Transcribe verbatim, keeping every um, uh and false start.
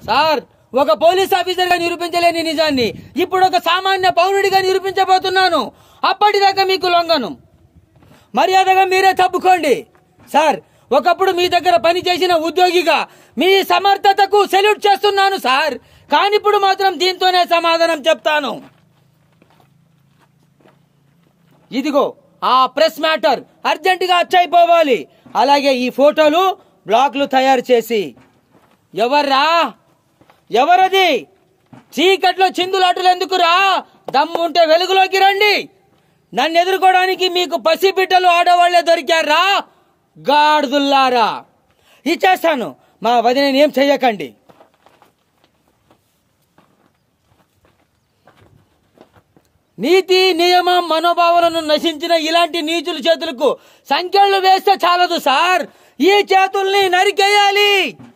Sir, ఒక police officer గా నిరూపించలేని నిజాన్ని ఇప్పుడు ఒక సామాన్య పౌరుడిగా నిరూపించబోతున్నాను. అప్పటిదాకా మీకు లొంగను. మర్యాదగా మీరే తప్పుకోండి. సార్, ఒకప్పుడు మీ దగ్గర పనిచేసిన ఉద్యోగిగా మీ సమర్థతకు సెల్యూట్ చేస్తున్నాను సార్. కానిప్పుడు మాత్రం దీంతోనే సమాధానం చెప్తాను. ఇదిగో ఆ ప్రెస్ మ్యాటర్ అర్జెంట్ గా అచ్చైపోవాలి. అలాగే ఈ ఫోటోలు బ్లాక్లు తయారు చేసి. ఎవర్రా? ఎవరది? చీకట్లో చిందులాటలు ఎందుకురా? దమ్ముంటే వెలుగులోకి రండి. నన్ను ఎదుర్కోవడానికి మీకు పసిబిడ్డలు ఆడవాళ్లే దొరికారా? గాడిదుల్లారా, ఇచ్చేస్తాను. మా వదినని ఏం చెయ్యకండి. నీతి నియమం మనోభావాలను నశించిన ఇలాంటి నీచుల చేతులకు సంఖ్యలు వేస్తే చాలదు సార్. ఈ చేతుల్ని నరికేయాలి.